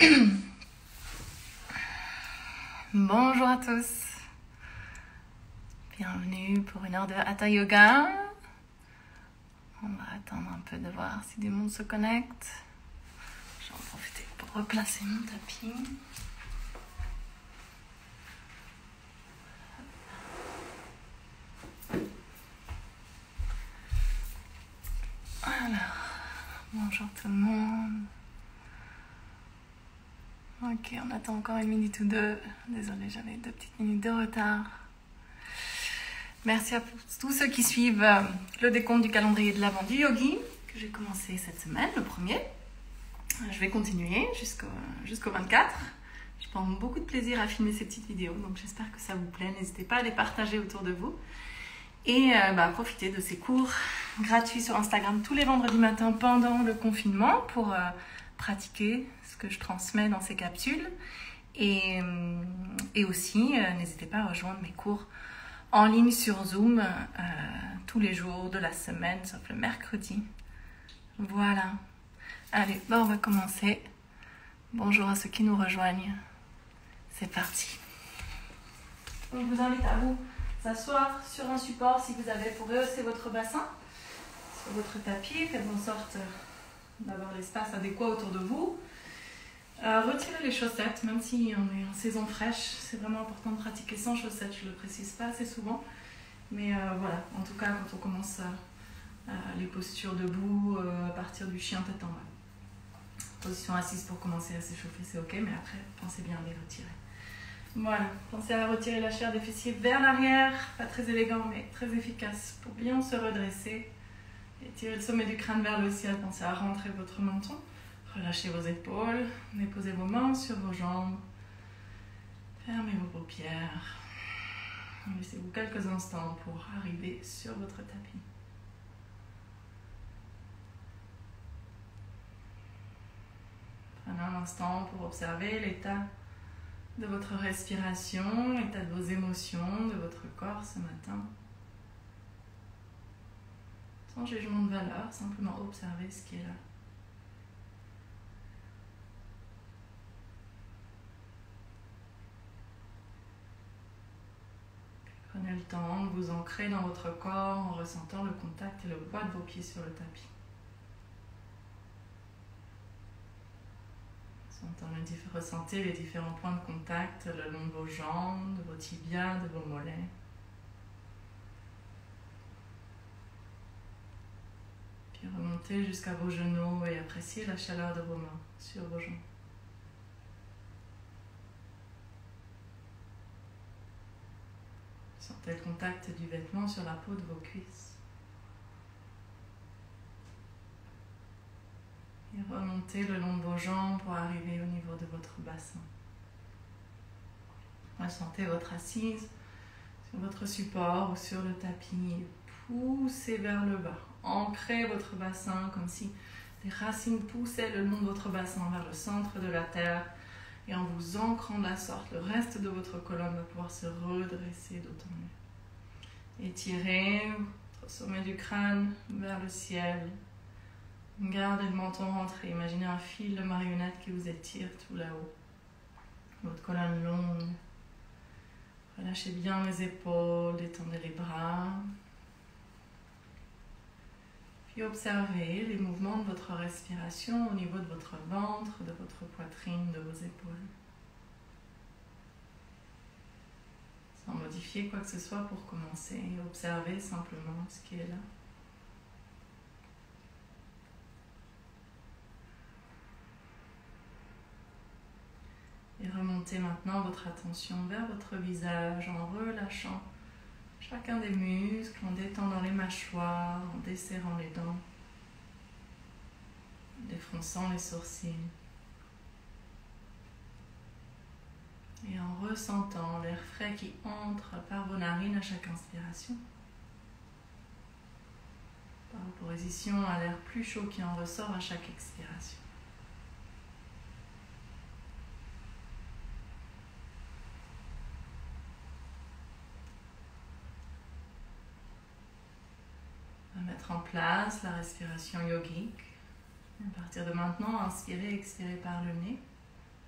Bonjour à tous, bienvenue pour une heure de Hatha Yoga. On va attendre un peu de voir si du monde se connecte. Je vais en profiter pour replacer mon tapis. Alors, bonjour tout le monde. Ok, on attend encore une minute ou deux. Désolée, j'avais 2 petites minutes de retard. Merci à tous ceux qui suivent le décompte du calendrier de l'Avent du Yogi, que j'ai commencé cette semaine, le premier. Je vais continuer jusqu'au 24. Je prends beaucoup de plaisir à filmer ces petites vidéos, donc j'espère que ça vous plaît. N'hésitez pas à les partager autour de vous. Et profitez de ces cours gratuits sur Instagram tous les vendredis matins pendant le confinement pour pratiquer ce que je transmets dans ces capsules. Et aussi, n'hésitez pas à rejoindre mes cours en ligne sur Zoom tous les jours de la semaine, sauf le mercredi. Voilà. Allez, on va commencer. Bonjour à ceux qui nous rejoignent. C'est parti. Je vous invite à vous s'asseoir sur un support si vous avez pour rehausser votre bassin sur votre tapis. Faites en sorte d'avoir l'espace adéquat autour de vous. Retirez les chaussettes, même si on est en saison fraîche. C'est vraiment important de pratiquer sans chaussettes, je ne le précise pas assez souvent. Mais voilà, en tout cas, quand on commence les postures debout, à partir du chien tête en bas. Position assise pour commencer à s'échauffer, c'est ok, mais après, pensez bien à les retirer. Voilà, pensez à retirer la chair des fessiers vers l'arrière, pas très élégant mais très efficace pour bien se redresser. Étirez le sommet du crâne vers le ciel, pensez à rentrer votre menton. Relâchez vos épaules, déposez vos mains sur vos jambes. Fermez vos paupières. Laissez-vous quelques instants pour arriver sur votre tapis. Prenez un instant pour observer l'état de votre respiration, l'état de vos émotions, de votre corps ce matin. Sans jugement de valeur, simplement observer ce qui est là. Prenez le temps de vous ancrer dans votre corps en ressentant le contact et le poids de vos pieds sur le tapis. Ressentez les différents points de contact le long de vos jambes, de vos tibias, de vos mollets. Puis remontez jusqu'à vos genoux et appréciez la chaleur de vos mains sur vos jambes. Sentez le contact du vêtement sur la peau de vos cuisses. Et remontez le long de vos jambes pour arriver au niveau de votre bassin. Ressentez votre assise sur votre support ou sur le tapis. Poussez vers le bas. Ancrez votre bassin comme si des racines poussaient le long de votre bassin vers le centre de la terre. Et en vous ancrant de la sorte, le reste de votre colonne va pouvoir se redresser d'autant mieux. Étirez votre sommet du crâne vers le ciel. Gardez le menton rentré. Imaginez un fil de marionnette qui vous étire tout là-haut. Votre colonne longue. Relâchez bien les épaules, détendez les bras. Puis observez les mouvements de votre respiration au niveau de votre ventre, de votre poitrine, de vos épaules. Sans modifier quoi que ce soit pour commencer. Observez simplement ce qui est là. Et remontez maintenant votre attention vers votre visage en relâchant chacun des muscles, en détendant les mâchoires, en desserrant les dents, en défronçant les sourcils. Et en ressentant l'air frais qui entre par vos narines à chaque inspiration. Par opposition à l'air plus chaud qui en ressort à chaque expiration. Mettre en place la respiration yogique. À partir de maintenant, inspirez, expirez par le nez.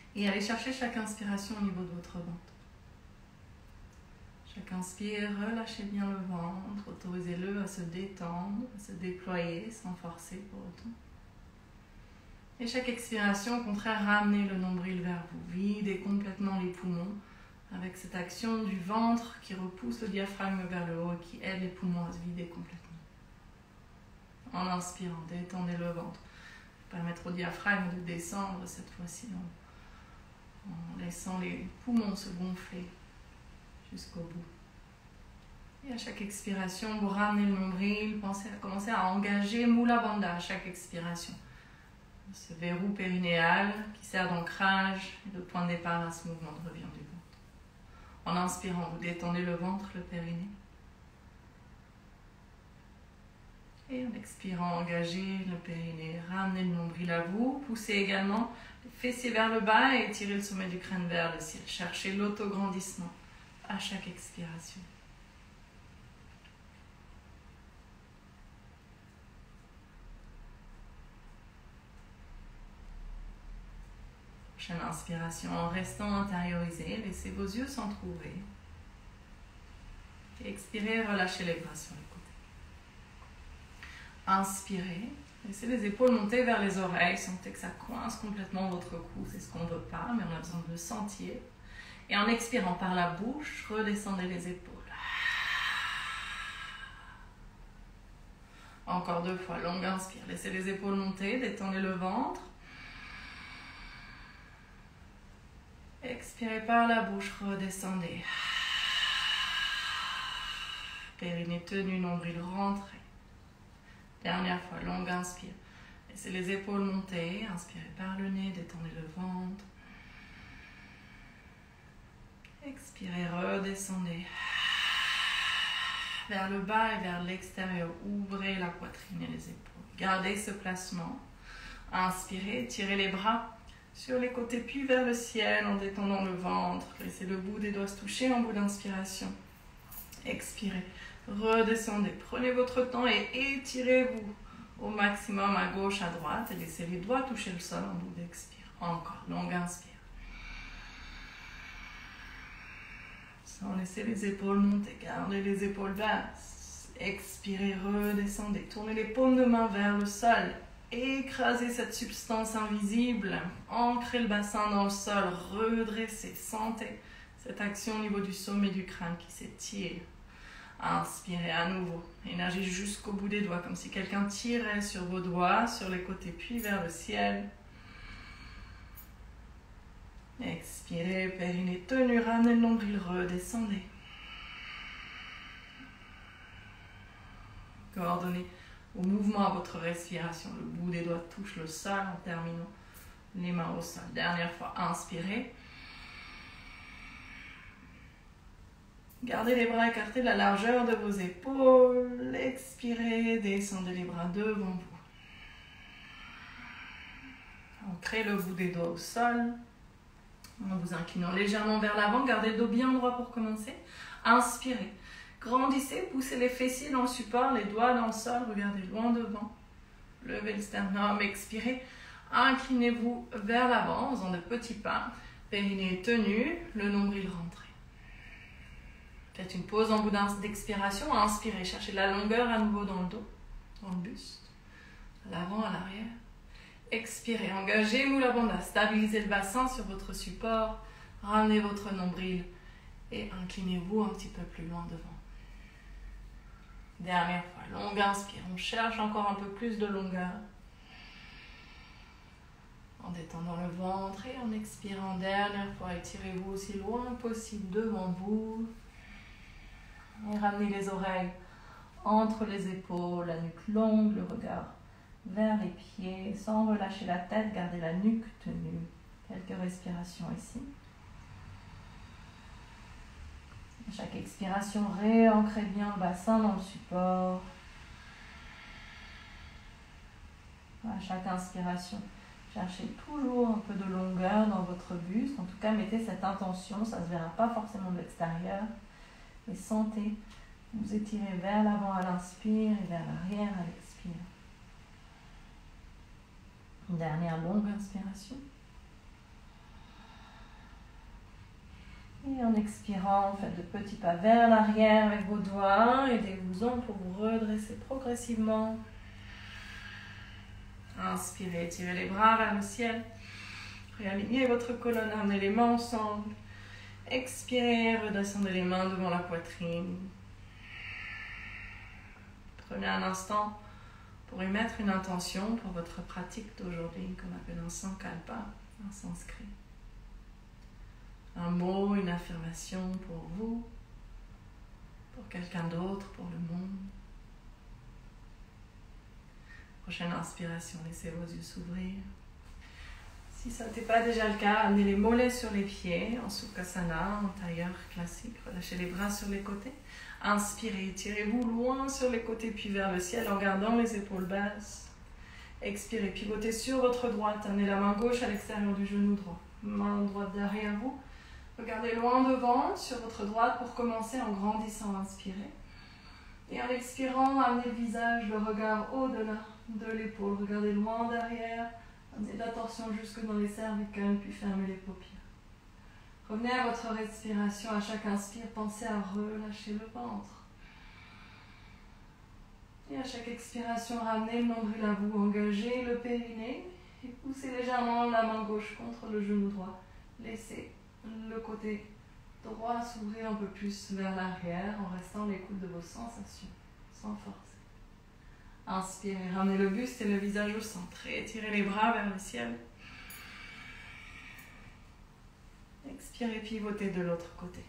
Et allez chercher chaque inspiration au niveau de votre ventre. Chaque inspire, relâchez bien le ventre, autorisez-le à se détendre, à se déployer sans forcer pour autant. Et chaque expiration, au contraire, ramenez le nombril vers vous, videz complètement les poumons avec cette action du ventre qui repousse le diaphragme vers le haut et qui aide les poumons à se vider complètement. En inspirant, détendez le ventre. Permettre au diaphragme de descendre cette fois-ci en laissant les poumons se gonfler jusqu'au bout. Et à chaque expiration, vous ramenez le nombril, pensez à commencer à engager Mula Bandha à chaque expiration. Ce verrou périnéal qui sert d'ancrage et de point de départ à ce mouvement de revient du ventre. En inspirant, vous détendez le ventre, le périnée. Et en expirant, engagez le périnée, ramenez le nombril à vous, poussez également les fessiers vers le bas et étirez le sommet du crâne vers le ciel. Cherchez l'autograndissement à chaque expiration. Prochaine inspiration, en restant intériorisé, laissez vos yeux s'entrouvrir. Et expirez, relâchez les bras sur les côtés. Inspirez, laissez les épaules monter vers les oreilles, sentez que ça coince complètement votre cou, c'est ce qu'on ne veut pas, mais on a besoin de le sentir. Et en expirant par la bouche, redescendez les épaules. Encore 2 fois, longue inspire, laissez les épaules monter, détendez le ventre. Expirez par la bouche, redescendez. Périnée tenu, nombril rentré. Dernière fois, longue inspire. Laissez les épaules monter, inspirez par le nez, détendez le ventre. Expirez, redescendez. Vers le bas et vers l'extérieur, ouvrez la poitrine et les épaules. Gardez ce placement. Inspirez, tirez les bras sur les côtés puis vers le ciel en détendant le ventre. Laissez le bout des doigts se toucher en bout d'inspiration. Expirez, redescendez. Prenez votre temps et étirez-vous au maximum à gauche, à droite. Et laissez les doigts toucher le sol en bout d'expire. Encore, longue inspire. Sans laisser les épaules monter. Gardez les épaules basses. Expirez, redescendez. Tournez les paumes de main vers le sol. Écrasez cette substance invisible, ancrez le bassin dans le sol, redressez, sentez cette action au niveau du sommet du crâne qui s'étire. Inspirez à nouveau, énergie jusqu'au bout des doigts, comme si quelqu'un tirait sur vos doigts, sur les côtés puis vers le ciel. Expirez, périnée tenu, ramenez le nombril, redescendez. Coordonnez au mouvement à votre respiration. Le bout des doigts touche le sol en terminant les mains au sol. Dernière fois, inspirez. Gardez les bras écartés de la largeur de vos épaules. Expirez, descendez les bras devant vous. Ancrez le bout des doigts au sol. En vous inclinant légèrement vers l'avant, gardez le dos bien droit pour commencer. Inspirez. Grandissez, poussez les fessiers dans le support, les doigts dans le sol, regardez loin devant. Levez le sternum, expirez. Inclinez-vous vers l'avant en faisant de petits pas. Périnée tenu, le nombril rentré. Faites une pause en bout d'expiration. Inspirez, cherchez de la longueur à nouveau dans le dos, dans le buste, à l'avant, à l'arrière. Expirez, engagez Mula Bandha, stabilisez le bassin sur votre support, ramenez votre nombril et inclinez-vous un petit peu plus loin devant. Dernière fois, longue inspire, on cherche encore un peu plus de longueur. En détendant le ventre et en expirant, dernière fois, étirez-vous aussi loin possible devant vous. Et ramenez les oreilles entre les épaules, la nuque longue, le regard vers les pieds, sans relâcher la tête, gardez la nuque tenue. Quelques respirations ici. À chaque expiration, réancrez bien le bassin dans le support. À chaque inspiration, cherchez toujours un peu de longueur dans votre buste. En tout cas, mettez cette intention, ça ne se verra pas forcément de l'extérieur. Et sentez, vous étirez vers l'avant à l'inspire et vers l'arrière à l'expire. Une dernière longue inspiration. Et en expirant, faites de petits pas vers l'arrière avec vos doigts. Aidez-vous-en pour vous redresser progressivement. Inspirez, tirez les bras vers le ciel. Réalignez votre colonne, amenez les mains ensemble. Expirez, redescendez les mains devant la poitrine. Prenez un instant pour y mettre une intention pour votre pratique d'aujourd'hui, qu'on appelle un sankalpa en sanskrit. Un mot, une affirmation pour vous, pour quelqu'un d'autre, pour le monde. Prochaine inspiration, laissez vos yeux s'ouvrir. Si ça n'était pas déjà le cas, amenez les mollets sur les pieds, en Sukhasana, en tailleur classique. Relâchez les bras sur les côtés. Inspirez, tirez-vous loin sur les côtés puis vers le ciel en gardant les épaules basses. Expirez, pivotez sur votre droite. Amenez la main gauche à l'extérieur du genou droit. Main droite derrière vous. Regardez loin devant sur votre droite pour commencer en grandissant. Inspirez. Et en expirant, amenez le visage, le regard au-delà de l'épaule. Regardez loin derrière. Amenez de l'attention jusque dans les cervicales, puis fermez les paupières. Revenez à votre respiration. À chaque inspire, pensez à relâcher le ventre. Et à chaque expiration, ramenez le nombril à vous. Engagez le périnée et poussez légèrement la main gauche contre le genou droit. Laissez le côté droit s'ouvrir un peu plus vers l'arrière en restant à l'écoute de vos sensations, sans forcer. Inspirez, ramenez le buste et le visage au centre. Étirez les bras vers le ciel. Expirez, pivotez de l'autre côté.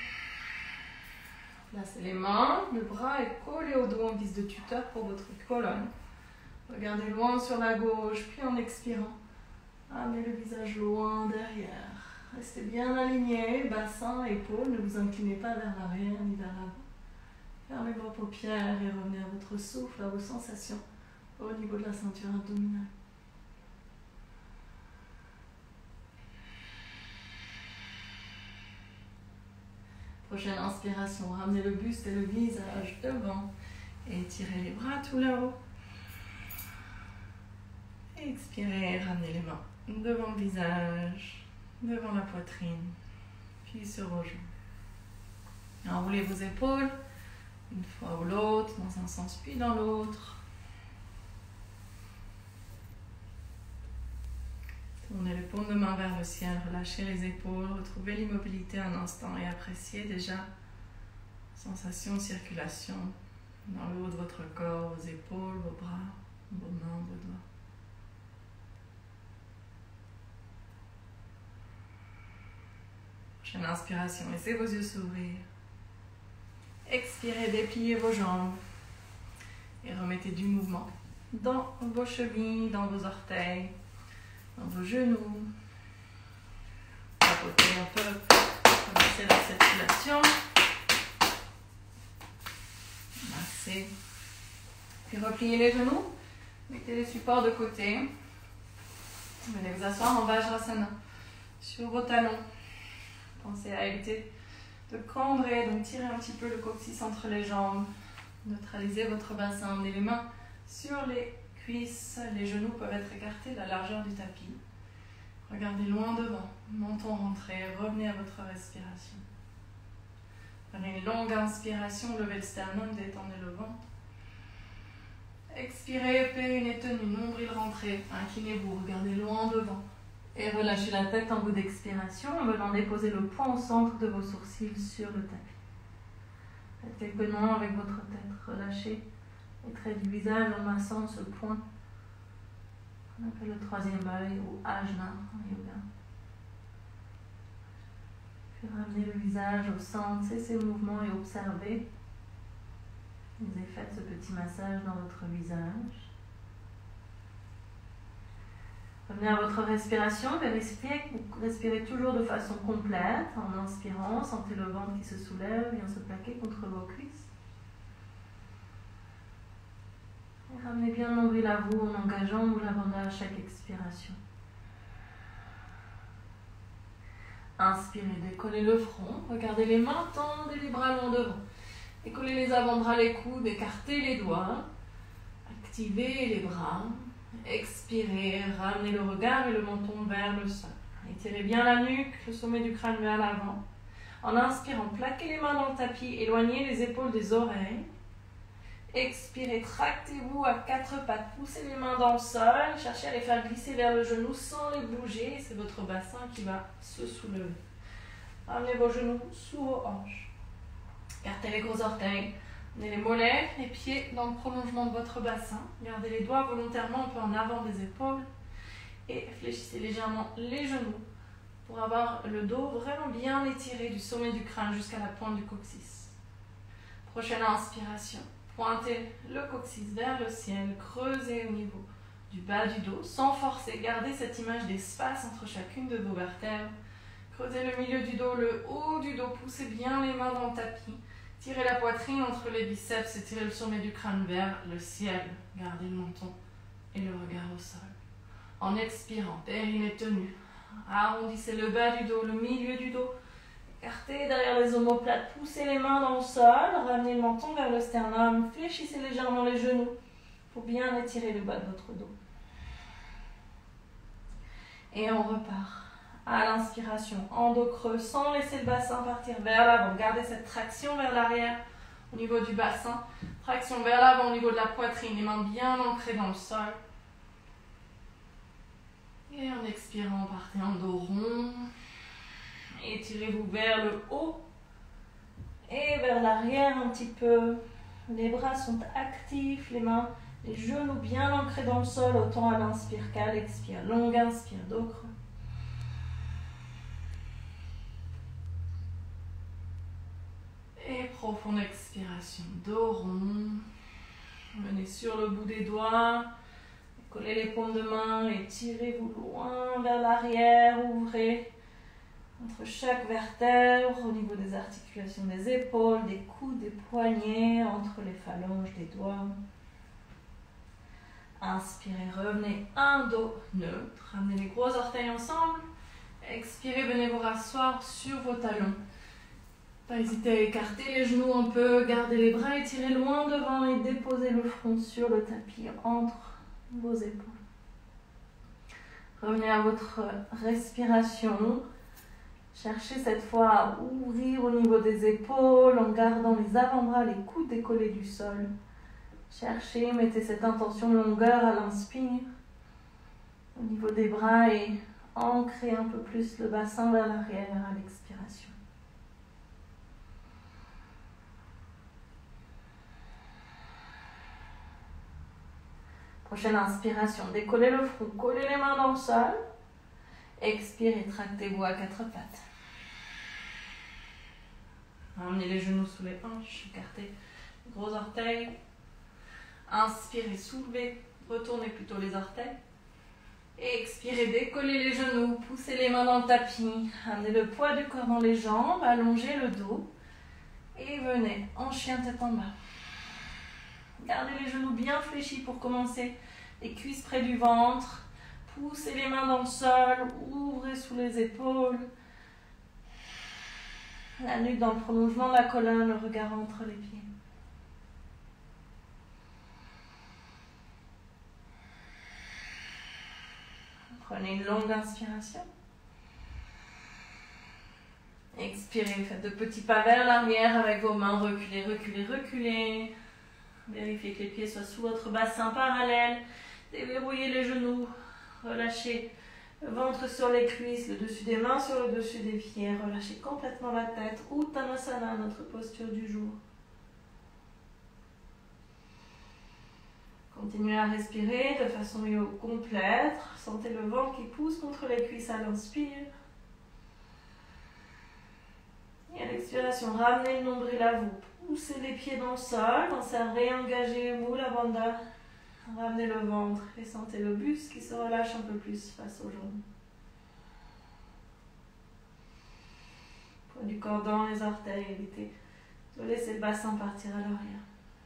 Placez les mains, le bras est collé au dos en guise de tuteur pour votre colonne. Regardez loin sur la gauche, puis en expirant, amenez le visage loin derrière. Restez bien aligné, bassin, épaules, ne vous inclinez pas vers l'arrière ni vers l'avant. Fermez vos paupières et revenez à votre souffle, à vos sensations au niveau de la ceinture abdominale. Prochaine inspiration, ramenez le buste et le visage devant et étirez les bras tout là-haut. Expirez, ramenez les mains devant le visage, devant la poitrine, puis sur vos genoux. Enroulez vos épaules, une fois ou l'autre, dans un sens puis dans l'autre. Tournez les paumes de main vers le ciel, relâchez les épaules, retrouvez l'immobilité un instant et appréciez déjà la sensation de circulation dans le haut de votre corps, vos épaules, vos bras, vos mains, vos doigts. Prochaine inspiration, laissez vos yeux s'ouvrir. Expirez, dépliez vos jambes et remettez du mouvement dans vos chevilles, dans vos orteils, dans vos genoux. Tapotez un peu, commencez la circulation. Massez. Puis repliez les genoux, mettez les supports de côté. Venez vous asseoir en Vajrasana sur vos talons. Pensez à éviter de cambrer, donc tirez un petit peu le coccyx entre les jambes. Neutralisez votre bassin, amenez les mains sur les cuisses. Les genoux peuvent être écartés de la largeur du tapis. Regardez loin devant, menton rentré, revenez à votre respiration. Prenez une longue inspiration, levez le sternum, détendez le ventre. Expirez, périnée tenue, nombril rentré, inclinez-vous, regardez loin devant. Et relâchez la tête en bout d'expiration en venant déposer le poing au centre de vos sourcils sur le tapis. Faites quelques noms avec votre tête. Relâchez les traits du visage en massant ce point. On appelle le troisième œil ou ajna en yoga. Puis ramenez le visage au centre, cessez le mouvement et observez les effets de ce petit massage dans votre visage. Revenez à votre respiration, vérifiez que vous respirez toujours de façon complète. En inspirant, sentez le ventre qui se soulève, vient se plaquer contre vos cuisses. Et ramenez bien le nombril à vous en engageant ou l'abandon à chaque expiration. Inspirez, décollez le front, regardez les mains, tendez les bras longs devant. Décollez les avant-bras, les coudes, écartez les doigts. Activez les bras. Expirez, ramenez le regard et le menton vers le sol. Étirez bien la nuque, le sommet du crâne vers l'avant. En inspirant, plaquez les mains dans le tapis, éloignez les épaules des oreilles. Expirez, tractez-vous à quatre pattes, poussez les mains dans le sol, cherchez à les faire glisser vers le genou sans les bouger. C'est votre bassin qui va se soulever. Ramenez vos genoux sous vos hanches. Écartez les gros orteils. Amenez les mollets, les pieds dans le prolongement de votre bassin. Gardez les doigts volontairement un peu en avant des épaules. Et fléchissez légèrement les genoux pour avoir le dos vraiment bien étiré du sommet du crâne jusqu'à la pointe du coccyx. Prochaine inspiration. Pointez le coccyx vers le ciel, creusez au niveau du bas du dos, sans forcer. Gardez cette image d'espace entre chacune de vos vertèbres. Creusez le milieu du dos, le haut du dos, poussez bien les mains dans le tapis. Tirez la poitrine entre les biceps et tirez le sommet du crâne vers le ciel. Gardez le menton et le regard au sol. En expirant, périnée tenu. Arrondissez le bas du dos, le milieu du dos. Écartez derrière les omoplates, poussez les mains dans le sol, ramenez le menton vers le sternum, fléchissez légèrement les genoux pour bien étirer le bas de votre dos. Et on repart. À l'inspiration, en dos creux, sans laisser le bassin partir vers l'avant. Gardez cette traction vers l'arrière au niveau du bassin. Traction vers l'avant au niveau de la poitrine, les mains bien ancrées dans le sol. Et en expirant, partez en dos rond. Étirez-vous vers le haut et vers l'arrière un petit peu. Les bras sont actifs, les mains, les genoux bien ancrés dans le sol, autant à l'inspire qu'à l'expire. Longue inspire, dos creux. Et profonde expiration, dos rond. Venez sur le bout des doigts. Collez les paumes de main, étirez-vous loin vers l'arrière, ouvrez entre chaque vertèbre, au niveau des articulations des épaules, des coudes, des poignets, entre les phalanges des doigts. Inspirez, revenez, un dos neutre, ramenez les gros orteils ensemble. Expirez, venez vous rasseoir sur vos talons. Pas hésiter à écarter les genoux un peu, gardez les bras étirés loin devant et déposez le front sur le tapis entre vos épaules. Revenez à votre respiration. Cherchez cette fois à ouvrir au niveau des épaules en gardant les avant-bras, les coudes décollés du sol. Cherchez, mettez cette intention de longueur à l'inspire au niveau des bras et ancrez un peu plus le bassin vers l'arrière à l'expiration. Prochaine inspiration, décollez le front, collez les mains dans le sol. Expirez, tractez-vous à quatre pattes. Ramenez les genoux sous les hanches, écartez les gros orteils. Inspirez, soulevez, retournez plutôt les orteils. Et expirez, décollez les genoux, poussez les mains dans le tapis. Ramenez le poids du corps dans les jambes, allongez le dos. Et venez en chien tête en bas. Gardez les genoux bien fléchis pour commencer. Les cuisses près du ventre. Poussez les mains dans le sol, ouvrez sous les épaules. La nuque dans le prolongement de la colonne, le regard entre les pieds. Prenez une longue inspiration. Expirez, faites de petits pas vers l'arrière avec vos mains. Reculez, reculez, reculez. Vérifiez que les pieds soient sous votre bassin parallèle. Déverrouillez les genoux. Relâchez le ventre sur les cuisses, le dessus des mains sur le dessus des pieds. Relâchez complètement la tête. Uttanasana, notre posture du jour. Continuez à respirer de façon complète. Sentez le ventre qui pousse contre les cuisses à l'inspire. Et à l'expiration, ramenez le nombril à vous. Poussez les pieds dans le sol. Pensez à réengager Mula Bandha. Ramenez le ventre et sentez le buste qui se relâche un peu plus face aux jambes. Poids du corps dans les orteils, évitez de laisser le bassin partir à l'arrière.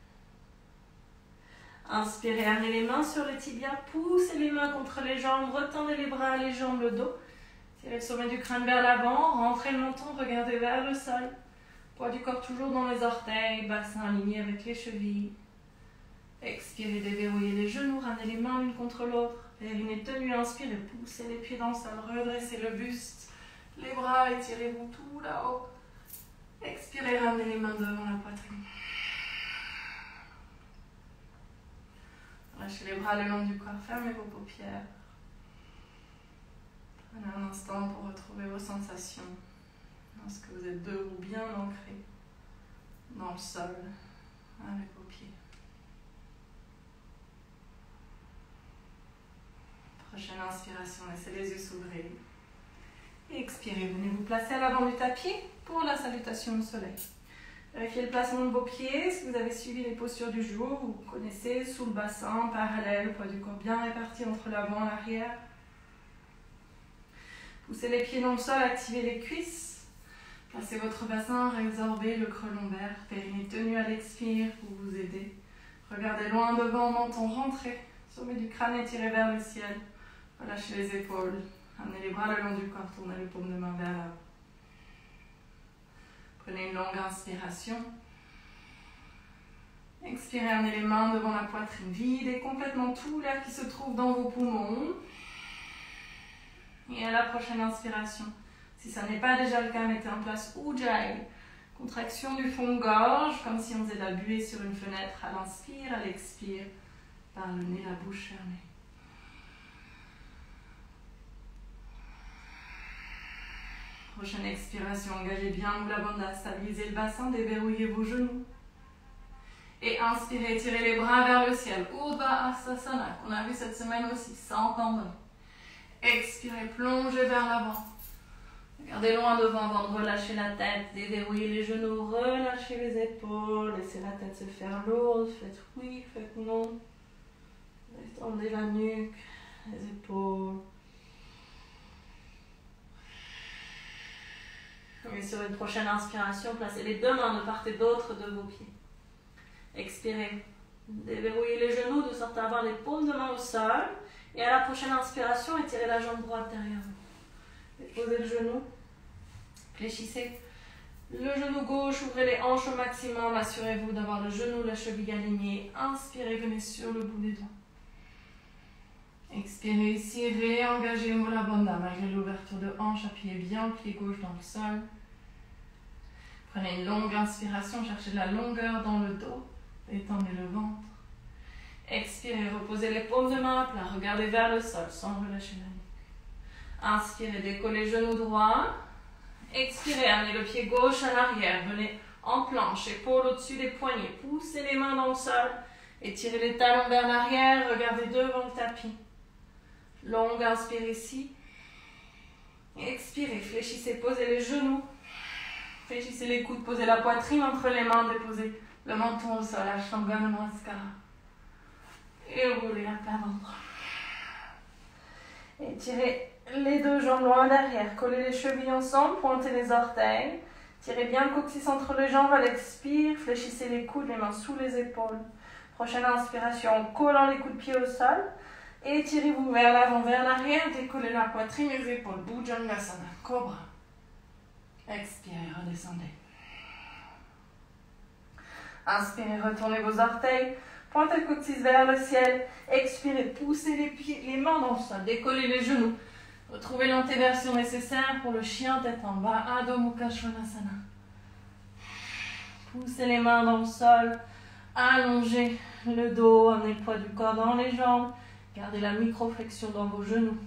Inspirez, amenez les mains sur les tibias, poussez les mains contre les jambes, retendez les bras, les jambes, le dos. Tirez le sommet du crâne vers l'avant, rentrez le menton, regardez vers le sol. Poids du corps toujours dans les orteils, bassin aligné avec les chevilles. Expirez, déverrouillez les genoux, ramenez les mains l'une contre l'autre. Périnée tenue, inspirez, poussez les pieds dans le sol, redressez le buste. Les bras, étirez-vous tout là-haut. Expirez, ramenez les mains devant la poitrine. Lâchez les bras le long du corps, fermez vos paupières. Prenez un instant pour retrouver vos sensations. Est-ce que vous êtes debout, bien ancré dans le sol, avec vos pieds. Prochaine inspiration, laissez les yeux s'ouvrir. Et expirez, venez vous placer à l'avant du tapis pour la salutation au soleil. Vérifiez le placement de vos pieds. Si vous avez suivi les postures du jour, vous connaissez sous le bassin, parallèle, le poids du corps bien réparti entre l'avant et l'arrière. Poussez les pieds dans le sol, activez les cuisses. Placez votre bassin, résorbez le creux lombaire, périnée tenu à l'expire pour vous aider. Regardez loin devant, menton rentré, sommet du crâne étiré vers le ciel. Relâchez les épaules, amenez les bras le long du corps, tournez les paumes de main vers l'avant. Prenez une longue inspiration. Expirez, amenez les mains devant la poitrine, videz complètement tout l'air qui se trouve dans vos poumons. Et à la prochaine inspiration, si ça n'est pas déjà le cas, mettez en place Ujjayi. Contraction du fond de gorge, comme si on faisait de la buée sur une fenêtre. À l'inspire, à l'expire, par le nez, la bouche fermée. Prochaine expiration, engagez bien Mula Bandha, stabilisez le bassin, déverrouillez vos genoux. Et inspirez, tirez les bras vers le ciel. Urdhva Hastasana, qu'on a vu cette semaine aussi, sans tendon. Expirez, plongez vers l'avant. Regardez loin devant avant de relâcher la tête, déverrouillez les genoux, relâchez les épaules, laissez la tête se faire lourde, faites oui, faites non. Détendez la nuque, les épaules. Et sur une prochaine inspiration, placez les deux mains de part et d'autre de vos pieds. Expirez. Déverrouillez les genoux de sorte à avoir les paumes de main au sol. Et à la prochaine inspiration, étirez la jambe droite derrière vous. Déposez le genou. Fléchissez le genou gauche, ouvrez les hanches au maximum. Assurez-vous d'avoir le genou, la cheville alignée. Inspirez, venez sur le bout des doigts. Expirez ici, réengagez Mula Bandha malgré l'ouverture de hanche. Appuyez bien le pied gauche dans le sol. Prenez une longue inspiration, cherchez de la longueur dans le dos. Étendez le ventre. Expirez, reposez les paumes de main à plat. Regardez vers le sol sans relâcher la nuque. Inspirez, décollez le genou droit. Expirez, amenez le pied gauche à l'arrière. Venez en planche, épaules au-dessus des poignets. Poussez les mains dans le sol. Étirez les talons vers l'arrière. Regardez devant le tapis. Longue inspire ici. Expirez, fléchissez, posez les genoux. Fléchissez les coudes, posez la poitrine entre les mains, déposez le menton au sol, Ashtanga Namaskara. Et roulez la plat ventre. Étirez les deux jambes loin derrière, collez les chevilles ensemble, pointez les orteils. Tirez bien le coccyx entre les jambes à l'expire, fléchissez les coudes, les mains sous les épaules. Prochaine inspiration, en collant les coups de pied au sol. Étirez-vous vers l'avant, vers l'arrière, décollez la poitrine et les épaules. Bhujangasana, cobra. Expirez, redescendez. Inspirez, retournez vos orteils. Pointez le coccyx vers le ciel. Expirez, poussez les pieds, les mains dans le sol. Décollez les genoux. Retrouvez l'antéversion nécessaire pour le chien tête en bas. Adho Mukha Svanasana. Poussez les mains dans le sol. Allongez le dos. Amenez le poids du corps dans les jambes. Gardez la microflexion dans vos genoux.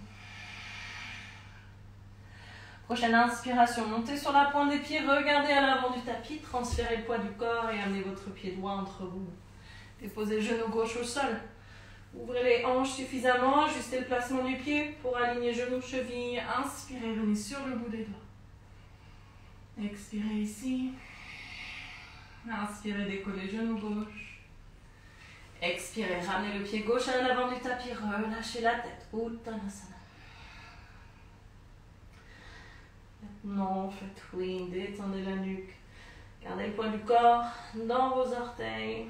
Prochaine inspiration, montez sur la pointe des pieds, regardez à l'avant du tapis, transférez le poids du corps et amenez votre pied droit entre vous. Déposez le genou gauche au sol. Ouvrez les hanches suffisamment, ajustez le placement du pied pour aligner genoux, chevilles. Inspirez, venez sur le bout des doigts. Expirez ici. Inspirez, décollez genou gauche. Expirez, ramenez le pied gauche à l'avant du tapis, relâchez la tête. Uttanasana. Maintenant, faites oui, détendez la nuque. Gardez le poids du corps dans vos orteils.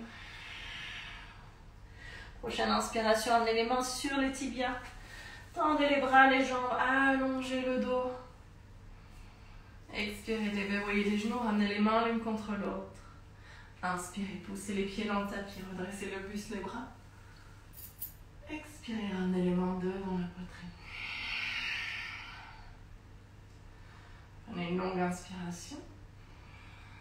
Prochaine inspiration, amenez les mains sur les tibias. Tendez les bras, les jambes, allongez le dos. Expirez, déverrouillez les genoux, ramenez les mains l'une contre l'autre. Inspirez, poussez les pieds dans le tapis, redressez le buste, les bras. Expirez, ramenez les mains devant la poitrine. Prenez une longue inspiration.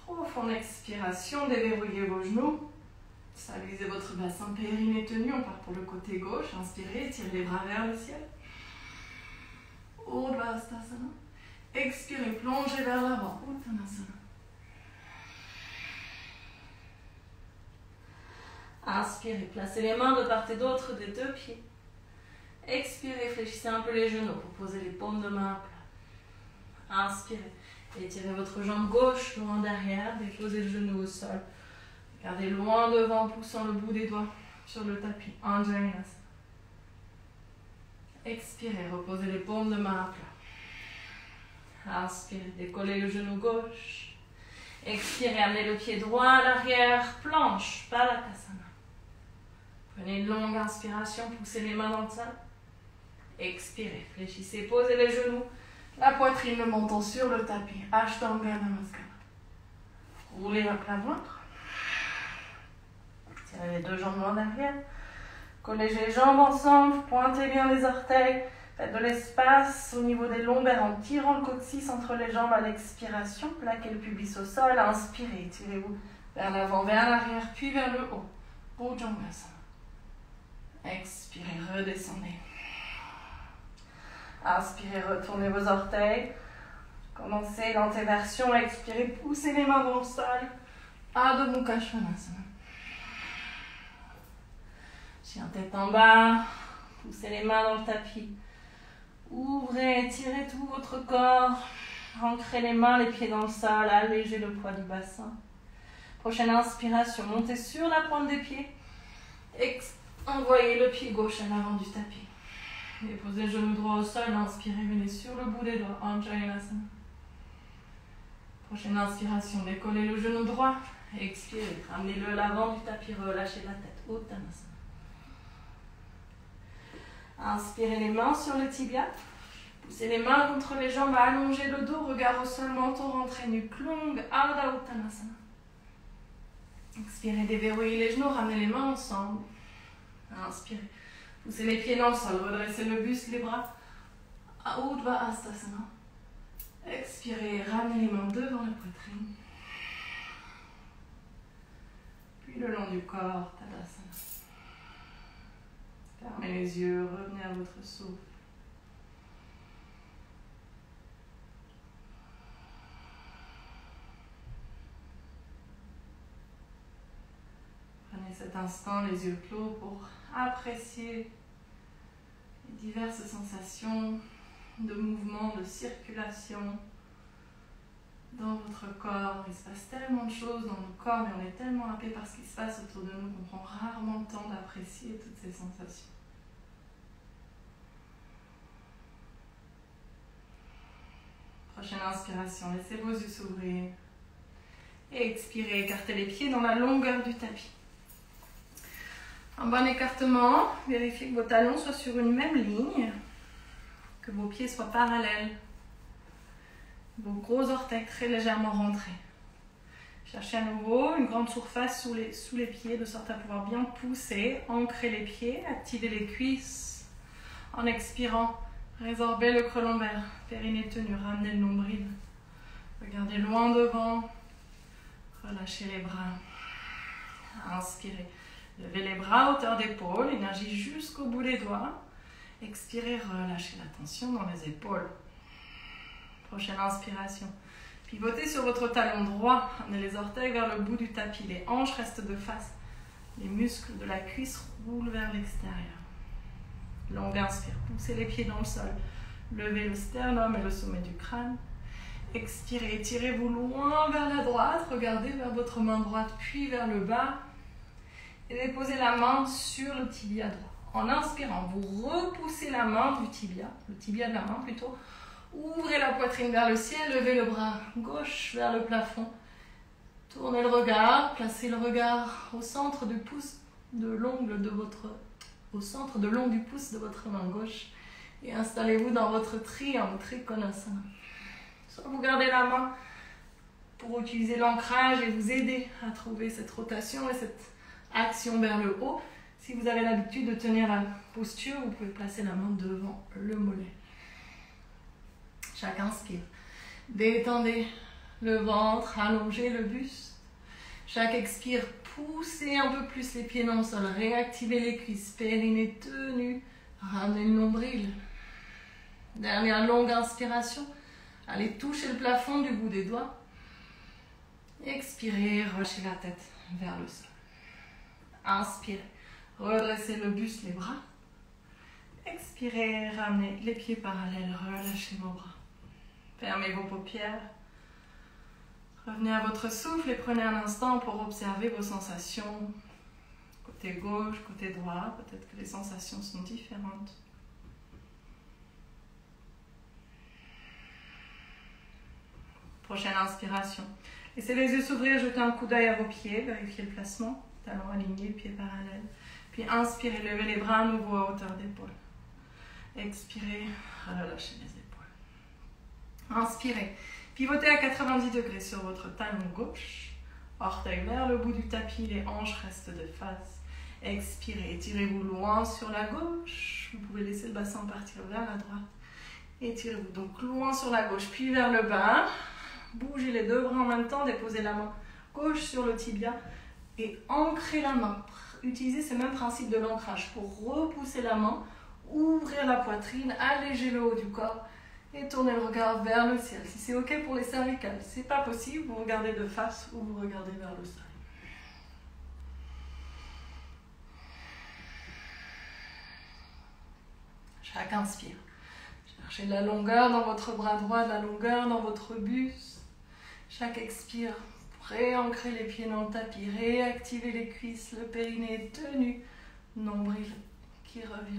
Profonde expiration, déverrouillez vos genoux. Stabilisez votre bassin, périnée tenu. On part pour le côté gauche. Inspirez, tirez les bras vers le ciel. Urdhva Hastasana. Expirez, plongez vers l'avant. Uttanasana. Inspirez, placez les mains de part et d'autre des deux pieds. Expirez, fléchissez un peu les genoux pour poser les paumes de main à plat. Inspirez, étirez votre jambe gauche loin derrière, déposez le genou au sol. Regardez loin devant, poussant le bout des doigts sur le tapis. Anjaneyasana. Expirez, reposez les paumes de main à plat. Inspirez, décollez le genou gauche. Expirez, amenez le pied droit à l'arrière, planche, Baddhakasana. Prenez une longue inspiration, poussez les mains dans le sol. Expirez, fléchissez, posez les genoux, la poitrine, le menton sur le tapis. Ashtanga Namaskara. Roulez à plat ventre. Tirez les deux jambes loin derrière. Collez les jambes ensemble, pointez bien les orteils. Faites de l'espace au niveau des lombaires en tirant le coccyx entre les jambes à l'expiration. Plaquez le pubis au sol. Inspirez, tirez-vous vers l'avant, vers l'arrière, puis vers le haut. Bhujangasana. Expirez, redescendez. Inspirez, retournez vos orteils. Commencez l'antéversion. Expirez, poussez les mains dans le sol. Adho Mukha Svanasana. Chien tête en bas. Poussez les mains dans le tapis. Ouvrez, tirez tout votre corps. Ancrez les mains, les pieds dans le sol. Allégez le poids du bassin. Prochaine inspiration. Montez sur la pointe des pieds. Envoyez le pied gauche à l'avant du tapis. Déposez le genou droit au sol. Inspirez, venez sur le bout des doigts. Anjaneyasana. Prochaine inspiration. Décollez le genou droit. Expirez. Ramenez-le à l'avant du tapis. Relâchez la tête. Uttanasana. Inspirez les mains sur le tibia. Poussez les mains contre les jambes, allongez le dos, regard au sol, menton rentré, nuque longue, Ardha Uttanasana. Expirez, déverrouillez les genoux, ramenez les mains ensemble. Inspirez, poussez les pieds dans le sol, redressez le buste, les bras. Urdhva Hastasana. Expirez, ramenez les mains devant la poitrine. Puis le long du corps, Tadasana. Fermez les yeux, revenez à votre souffle. Prenez cet instant, les yeux clos, pour apprécier les diverses sensations de mouvement, de circulation dans votre corps. Il se passe tellement de choses dans le corps, mais on est tellement happé par ce qui se passe autour de nous qu'on prend rarement le temps d'apprécier toutes ces sensations. Prochaine inspiration, laissez vos yeux s'ouvrir. Et expirez, écartez les pieds dans la longueur du tapis. Un bon écartement, vérifiez que vos talons soient sur une même ligne, que vos pieds soient parallèles. Vos gros orteils très légèrement rentrés. Cherchez à nouveau une grande surface sous les pieds, de sorte à pouvoir bien pousser, ancrer les pieds, activer les cuisses. En expirant, résorbez le creux lombaire, périnée tenu, ramenez le nombril. Regardez loin devant, relâchez les bras. Inspirez, levez les bras à hauteur d'épaule, énergie jusqu'au bout des doigts. Expirez, relâchez la tension dans les épaules. Prochaine inspiration. Pivotez sur votre talon droit. Amenez les orteils vers le bout du tapis. Les hanches restent de face. Les muscles de la cuisse roulent vers l'extérieur. Longue inspire. Poussez les pieds dans le sol. Levez le sternum et le sommet du crâne. Expirez. Étirez-vous loin vers la droite. Regardez vers votre main droite, puis vers le bas. Et déposez la main sur le tibia droit. En inspirant, vous repoussez la main du tibia, le tibia de la main plutôt. Ouvrez la poitrine vers le ciel, levez le bras gauche vers le plafond. Tournez le regard, placez le regard au centre du pouce de l'ongle de votre... au centre de l'ongle du pouce de votre main gauche. Et installez-vous dans votre triangle, Trikonasana. Soit vous gardez la main pour utiliser l'ancrage et vous aider à trouver cette rotation et cette action vers le haut. Si vous avez l'habitude de tenir la posture, vous pouvez placer la main devant le mollet. Chaque inspire. Détendez le ventre, allongez le buste. Chaque expire, poussez un peu plus les pieds dans le sol, réactivez les cuisses, périnée tenu, ramenez le nombril. Dernière longue inspiration, allez toucher le plafond du bout des doigts. Expirez, relâchez la tête vers le sol. Inspirez, redressez le buste, les bras. Expirez, ramenez les pieds parallèles, relâchez vos bras. Fermez vos paupières. Revenez à votre souffle et prenez un instant pour observer vos sensations. Côté gauche, côté droit, peut-être que les sensations sont différentes. Prochaine inspiration. Laissez les yeux s'ouvrir, jetez un coup d'œil à vos pieds, vérifiez le placement. Talons alignés, pieds parallèles. Puis inspirez, levez les bras à nouveau à hauteur d'épaule. Expirez, relâchez les épaules. Inspirez, pivotez à 90 degrés sur votre talon gauche. Orteil vers le bout du tapis, les hanches restent de face. Expirez, étirez-vous loin sur la gauche. Vous pouvez laisser le bassin partir vers la droite. Étirez-vous donc loin sur la gauche, puis vers le bas. Bougez les deux bras en même temps, déposez la main gauche sur le tibia et ancrez la main. Utilisez ce même principe de l'ancrage pour repousser la main, ouvrir la poitrine, alléger le haut du corps et tournez le regard vers le ciel. Si c'est ok pour les cervicales, si c'est pas possible, vous regardez de face ou vous regardez vers le sol. Chaque inspire. Cherchez de la longueur dans votre bras droit, de la longueur dans votre buste. Chaque expire, réancrez les pieds dans le tapis, réactivez les cuisses, le périnée tenu, nombril qui revient.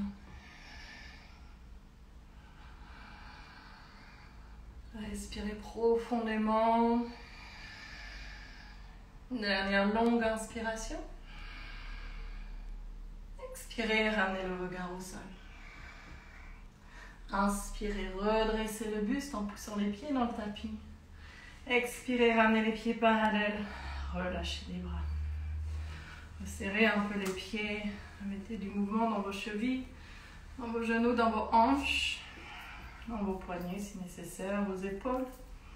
Respirez profondément. Dernière longue inspiration. Expirez, ramenez le regard au sol. Inspirez, redressez le buste en poussant les pieds dans le tapis. Expirez, ramenez les pieds parallèles. Relâchez les bras. Resserrez un peu les pieds. Mettez du mouvement dans vos chevilles, dans vos genoux, dans vos hanches, dans vos poignets si nécessaire, vos épaules.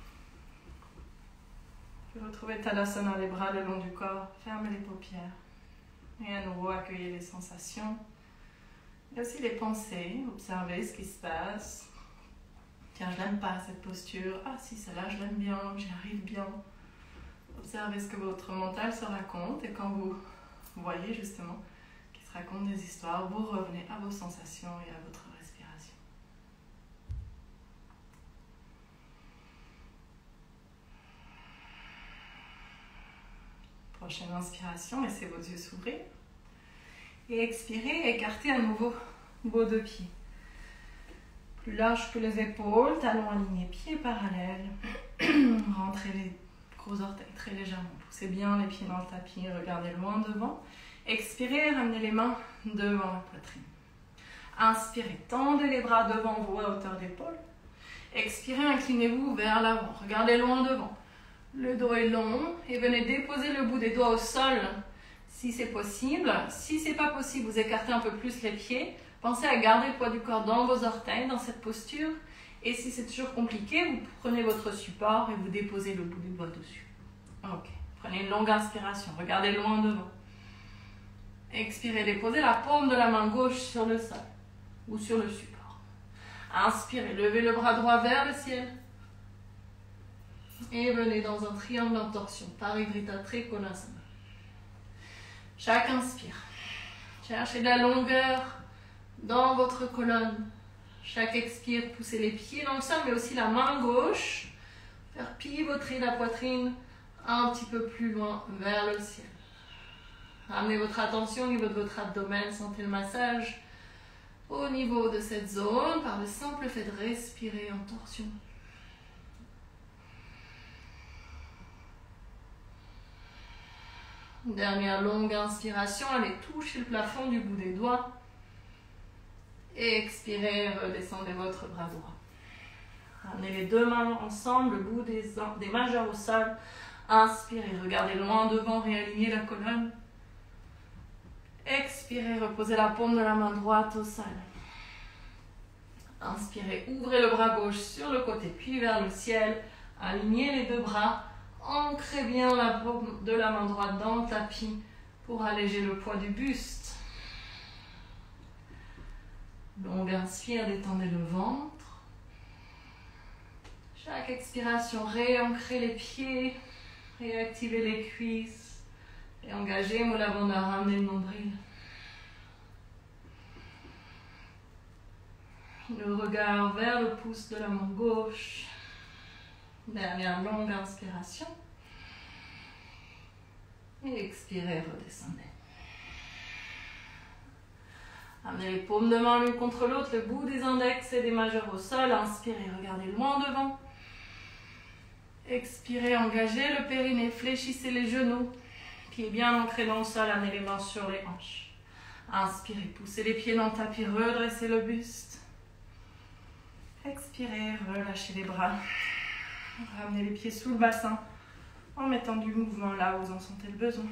Puis retrouvez Tadasana, les bras le long du corps. Fermez les paupières. Et à nouveau, accueillez les sensations. Et aussi les pensées. Observez ce qui se passe. Tiens, je l'aime pas cette posture. Ah si, celle-là, je l'aime bien, j'y arrive bien. Observez ce que votre mental se raconte. Et quand vous voyez justement qu'il se raconte des histoires, vous revenez à vos sensations et à votre respiration. Prochaine inspiration, laissez vos yeux s'ouvrir. Et expirez, écartez à nouveau vos deux pieds. Plus large que les épaules, talons alignés, pieds parallèles. Rentrez les gros orteils très légèrement. Poussez bien les pieds dans le tapis, regardez loin devant. Expirez, ramenez les mains devant la poitrine. Inspirez, tendez les bras devant vous à hauteur d'épaule. Expirez, inclinez-vous vers l'avant, regardez loin devant. Le dos est long et venez déposer le bout des doigts au sol si c'est possible. Si ce n'est pas possible, vous écartez un peu plus les pieds. Pensez à garder le poids du corps dans vos orteils, dans cette posture. Et si c'est toujours compliqué, vous prenez votre support et vous déposez le bout des doigts dessus. Ok. Prenez une longue inspiration. Regardez loin devant. Expirez, déposez la paume de la main gauche sur le sol ou sur le support. Inspirez, levez le bras droit vers le ciel. Et venez dans un triangle en torsion. Parivrita Trikonasana. Chaque inspire. Cherchez de la longueur dans votre colonne. Chaque expire, poussez les pieds dans le sol, mais aussi la main gauche. Faire pivoter la poitrine un petit peu plus loin vers le ciel. Ramenez votre attention au niveau de votre abdomen. Sentez le massage au niveau de cette zone par le simple fait de respirer en torsion. Dernière longue inspiration, allez toucher le plafond du bout des doigts. Et expirez, redescendez votre bras droit. Ramenez les deux mains ensemble, le bout des majeurs au sol. Inspirez, regardez loin devant, réalignez la colonne. Expirez, reposez la paume de la main droite au sol. Inspirez, ouvrez le bras gauche sur le côté, puis vers le ciel. Alignez les deux bras. Ancrez bien la paume de la main droite dans le tapis pour alléger le poids du buste. Longue inspire, détendez le ventre. Chaque expiration, réancrez les pieds, réactivez les cuisses. Et engagez Mula Bandha, ramenez le nombril. Le regard vers le pouce de la main gauche. Dernière longue inspiration. Et expirez, redescendez. Amenez les paumes de main l'une contre l'autre, le bout des index et des majeurs au sol. Inspirez, regardez loin devant. Expirez, engagez le périnée, fléchissez les genoux. Pieds bien ancrés dans le sol, amenez les mains sur les hanches. Inspirez, poussez les pieds dans le tapis, redressez le buste. Expirez, relâchez les bras. Ramenez les pieds sous le bassin en mettant du mouvement là où vous en sentez le besoin.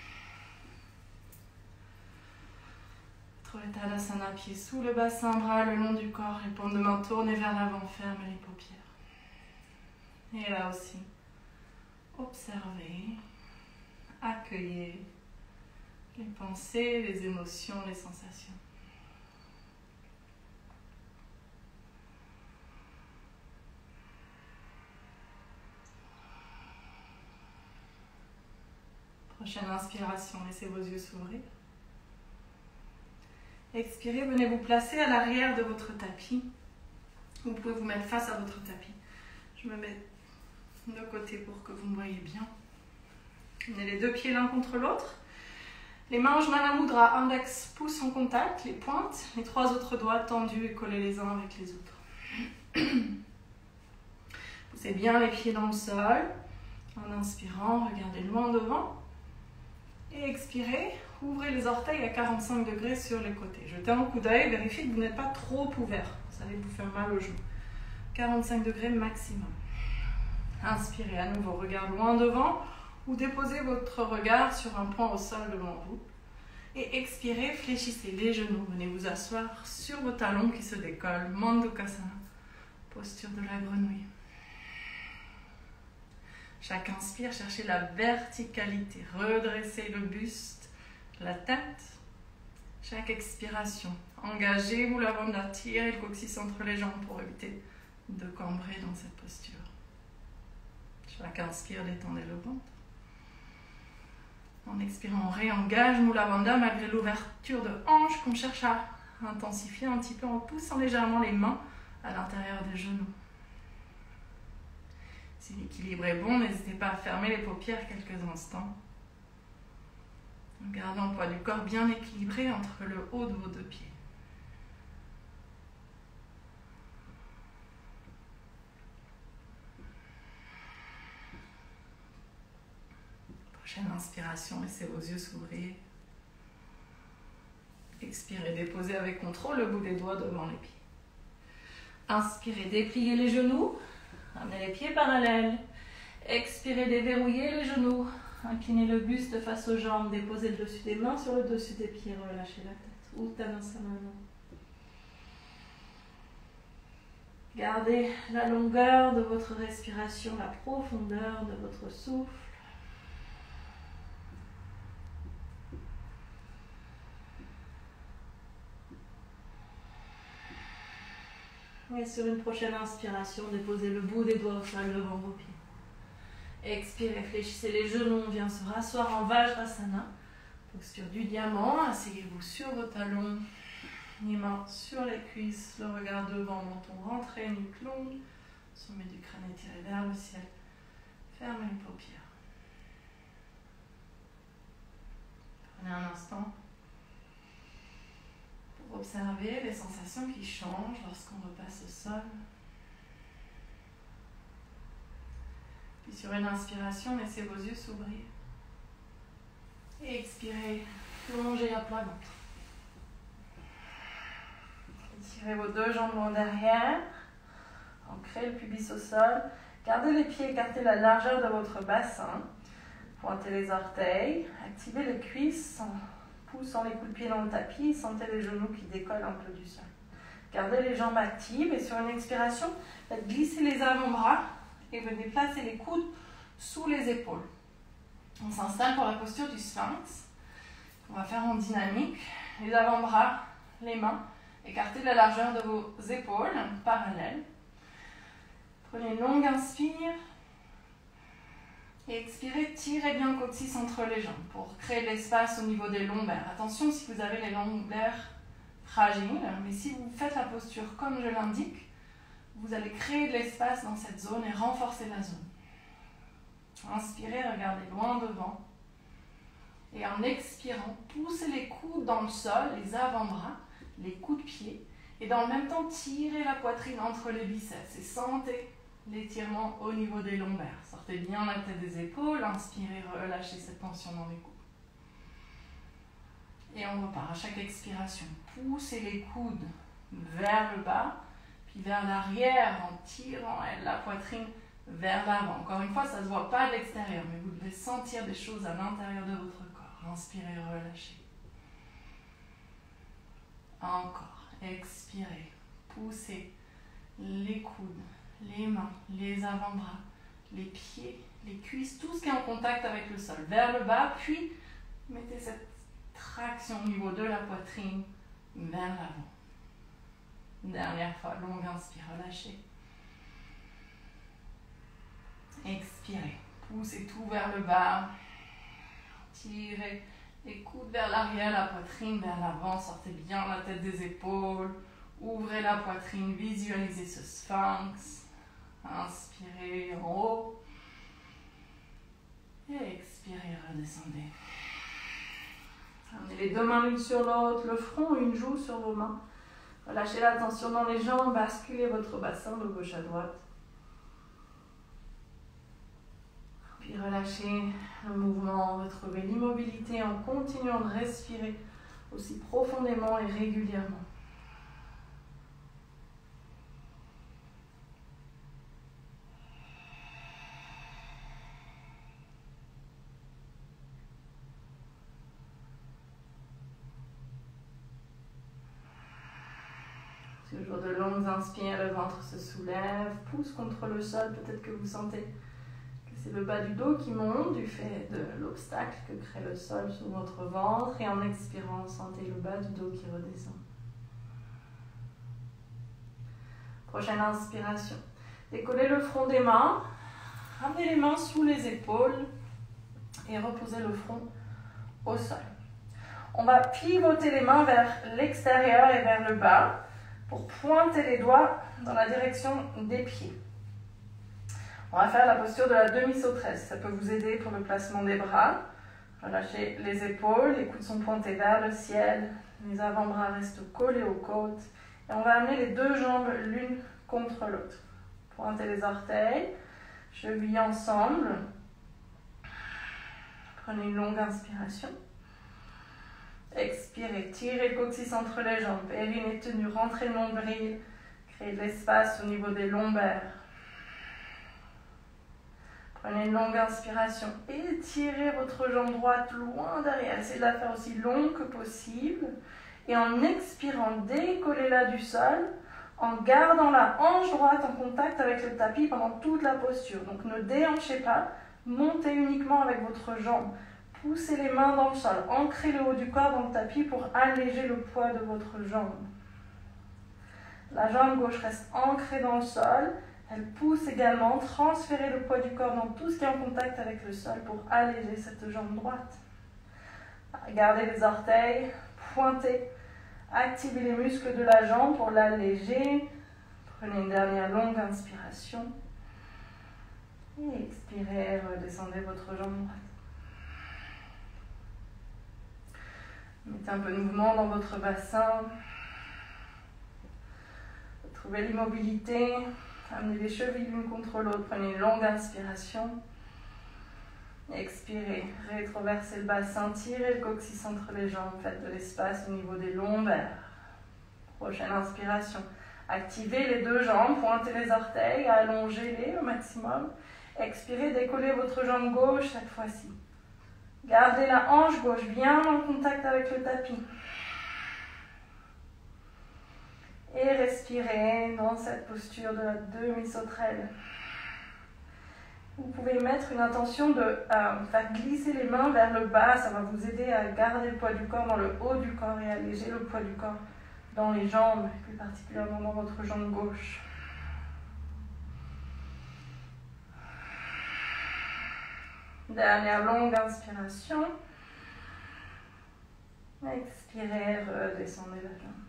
Tadasana, pieds sous le bassin, bras le long du corps, les paumes de main tournées vers l'avant, fermez les paupières. Et là aussi, observez, accueillez les pensées, les émotions, les sensations. Prochaine inspiration, laissez vos yeux s'ouvrir. Expirez, venez vous placer à l'arrière de votre tapis. Vous pouvez vous mettre face à votre tapis. Je me mets de côté pour que vous me voyez bien. Prenez les deux pieds l'un contre l'autre. Les mains en Jnana Mudra, index, pouce en contact, les pointes, les trois autres doigts tendus et collés les uns avec les autres. Poussez bien les pieds dans le sol. En inspirant, regardez loin devant. Et expirez, ouvrez les orteils à 45 degrés sur les côtés. Jetez un coup d'œil, vérifiez que vous n'êtes pas trop ouvert. Ça allait vous faire mal au genou. 45 degrés maximum. Inspirez à nouveau, regard loin devant ou déposez votre regard sur un point au sol devant vous. Et expirez, fléchissez les genoux. Venez vous asseoir sur vos talons qui se décollent. Mandukasana, posture de la grenouille. Chaque inspire, cherchez la verticalité. Redressez le buste, la tête. Chaque expiration, engagez-vous l'avant de la tire et le coccyx entre les jambes pour éviter de cambrer dans cette posture. Chaque inspire, détendez le ventre. En expirant, on réengage Mula Bandha malgré l'ouverture de hanche qu'on cherche à intensifier un petit peu en poussant légèrement les mains à l'intérieur des genoux. Si l'équilibre est bon, n'hésitez pas à fermer les paupières quelques instants. En gardant le poids du corps bien équilibré entre le haut de vos deux pieds. Prochaine inspiration, laissez vos yeux s'ouvrir. Expirez, déposez avec contrôle le bout des doigts devant les pieds. Inspirez, dépliez les genoux. Amenez les pieds parallèles. Expirez, déverrouillez les genoux. Inclinez le buste face aux jambes. Déposez le dessus des mains sur le dessus des pieds. Relâchez la tête. Uttanasana. Gardez la longueur de votre respiration, la profondeur de votre souffle. Et sur une prochaine inspiration, déposez le bout des doigts au sol devant vos pieds. Expirez, fléchissez les genoux, on vient se rasseoir en Vajrasana. Posture du diamant, asseyez-vous sur vos talons, les mains sur les cuisses, le regard devant, menton rentré, nuque longue, sommet du crâne étiré vers le ciel. Fermez les paupières. Prenez un instant pour observer les sensations qui changent lorsqu'on repasse au sol. Puis sur une inspiration, laissez vos yeux s'ouvrir. Et expirez, plongez à plat ventre. Étirez vos deux jambes en derrière. Ancrez le pubis au sol. Gardez les pieds, écartez la largeur de votre bassin. Pointez les orteils. Activez les cuisses en poussant les coups de pied dans le tapis. Sentez les genoux qui décollent un peu du sol. Gardez les jambes actives et sur une expiration, faites glisser les avant-bras et venez placer les coudes sous les épaules. On s'installe pour la posture du sphinx. On va faire en dynamique. Les avant-bras, les mains, écartez de la largeur de vos épaules, parallèles. Prenez une longue inspire. Et expirez, tirez bien le coccyx entre les jambes pour créer de l'espace au niveau des lombaires. Attention si vous avez les lombaires fragiles, mais si vous faites la posture comme je l'indique, vous allez créer de l'espace dans cette zone et renforcer la zone. Inspirez, regardez loin devant. Et en expirant, poussez les coudes dans le sol, les avant-bras, les coups de pied. Et dans le même temps, tirez la poitrine entre les biceps et sentez l'étirement au niveau des lombaires. Sortez bien la tête des épaules, inspirez, relâchez cette tension dans les coudes. Et on repart à chaque expiration. Poussez les coudes vers le bas, puis vers l'arrière en tirant la poitrine vers l'avant. Encore une fois, ça ne se voit pas de l'extérieur, mais vous devez sentir des choses à l'intérieur de votre corps. Inspirez, relâchez. Encore. Expirez. Poussez les coudes, les mains, les avant-bras, les pieds, les cuisses, tout ce qui est en contact avec le sol, vers le bas, puis mettez cette traction au niveau de la poitrine vers l'avant. Dernière fois, longue inspire, relâchez. Expirez, poussez tout vers le bas, tirez les coudes vers l'arrière, la poitrine vers l'avant, sortez bien la tête des épaules, ouvrez la poitrine, visualisez ce sphinx. Inspirez en haut. Et expirez, redescendez. Amenez les deux mains l'une sur l'autre, le front, une joue sur vos mains. Relâchez la tension dans les jambes, basculez votre bassin de gauche à droite. Puis relâchez le mouvement, retrouvez l'immobilité en continuant de respirer aussi profondément et régulièrement. Toujours de longues inspires, le ventre se soulève, pousse contre le sol. Peut-être que vous sentez que c'est le bas du dos qui monte du fait de l'obstacle que crée le sol sous votre ventre. Et en expirant, sentez le bas du dos qui redescend. Prochaine inspiration. Décollez le front des mains. Ramenez les mains sous les épaules et reposez le front au sol. On va pivoter les mains vers l'extérieur et vers le bas pour pointer les doigts dans la direction des pieds. On va faire la posture de la demi-sauterelle. Ça peut vous aider pour le placement des bras. Relâchez les épaules, les coudes sont pointés vers le ciel, les avant-bras restent collés aux côtes. Et on va amener les deux jambes l'une contre l'autre. Pointez les orteils, chevilles ensemble. Prenez une longue inspiration. Expirez, tirez le coccyx entre les jambes, périnée tenue, rentrez le nombril, créez de l'espace au niveau des lombaires. Prenez une longue inspiration, étirez votre jambe droite loin derrière, essayez de la faire aussi longue que possible. Et en expirant, décollez-la du sol, en gardant la hanche droite en contact avec le tapis pendant toute la posture. Donc ne déhanchez pas, montez uniquement avec votre jambe. Poussez les mains dans le sol, ancrez le haut du corps dans le tapis pour alléger le poids de votre jambe. La jambe gauche reste ancrée dans le sol, elle pousse également, transférez le poids du corps dans tout ce qui est en contact avec le sol pour alléger cette jambe droite. Gardez les orteils, pointez, activez les muscles de la jambe pour l'alléger. Prenez une dernière longue inspiration. Et expirez, redescendez votre jambe droite. Mettez un peu de mouvement dans votre bassin. Retrouvez l'immobilité. Amenez les chevilles l'une contre l'autre. Prenez une longue inspiration. Expirez. Rétroversez le bassin. Tirez le coccyx entre les jambes. Faites de l'espace au niveau des lombaires. Prochaine inspiration. Activez les deux jambes. Pointez les orteils. Allongez-les au maximum. Expirez. Décollez votre jambe gauche cette fois-ci. Gardez la hanche gauche bien en contact avec le tapis. Et respirez dans cette posture de la demi-sauterelle. Vous pouvez mettre une intention de faire glisser les mains vers le bas. Ça va vous aider à garder le poids du corps dans le haut du corps et alléger le poids du corps dans les jambes, plus particulièrement dans votre jambe gauche. Dernière longue inspiration. Expirez, redescendez la jambe.